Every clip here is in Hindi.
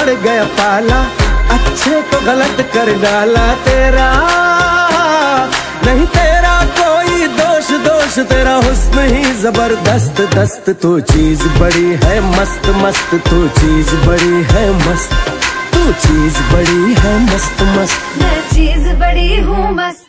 पड़ गया पाला, अच्छे को गलत कर डाला तेरा। नहीं तेरा कोई दोष, दोष तेरा हुस्न ही जबरदस्त दस्त। तू चीज बड़ी है मस्त मस्त, तू चीज बड़ी है मस्त, तू चीज बड़ी है मस्त मस्त। मैं चीज बड़ी हूँ मस्त।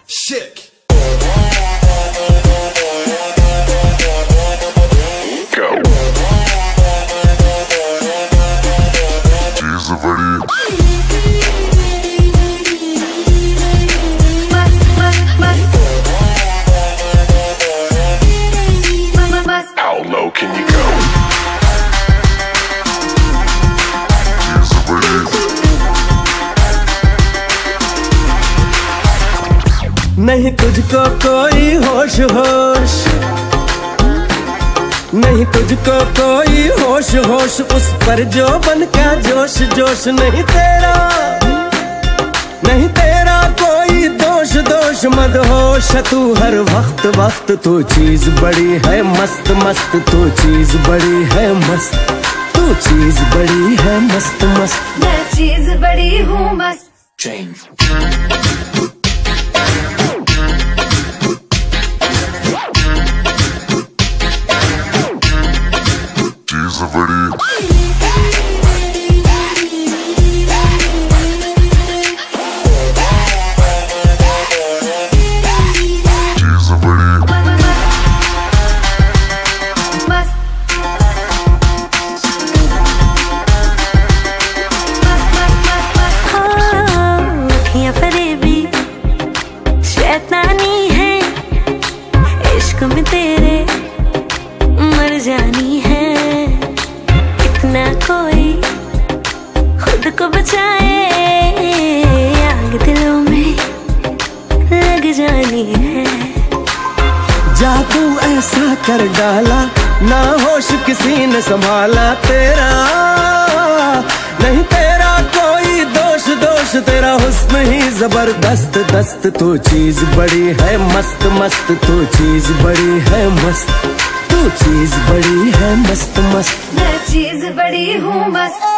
नहीं तुझको कोई होश होश, नहीं तुझको कोई होश होश, उस पर जो बन का जोश जोश। नहीं तेरा, नहीं तेरा कोई दोष दोष, मदहोश तू हर वक्त वक्त। तू चीज बड़ी है मस्त मस्त, तू चीज बड़ी है मस्त, तू चीज बड़ी है मस्त मस्त। मैं चीज बड़ी हूँ मस्त। जादू ऐसा कर डाला, ना होश किसी ने संभाला तेरा। नहीं तेरा कोई दोष दोष, तेरा हुस्न ही जबरदस्त दस्त। तू चीज बड़ी है मस्त मस्त, तू चीज बड़ी है मस्त, तू चीज बड़ी है मस्त मस्त। मैं चीज बड़ी हूँ मस्त।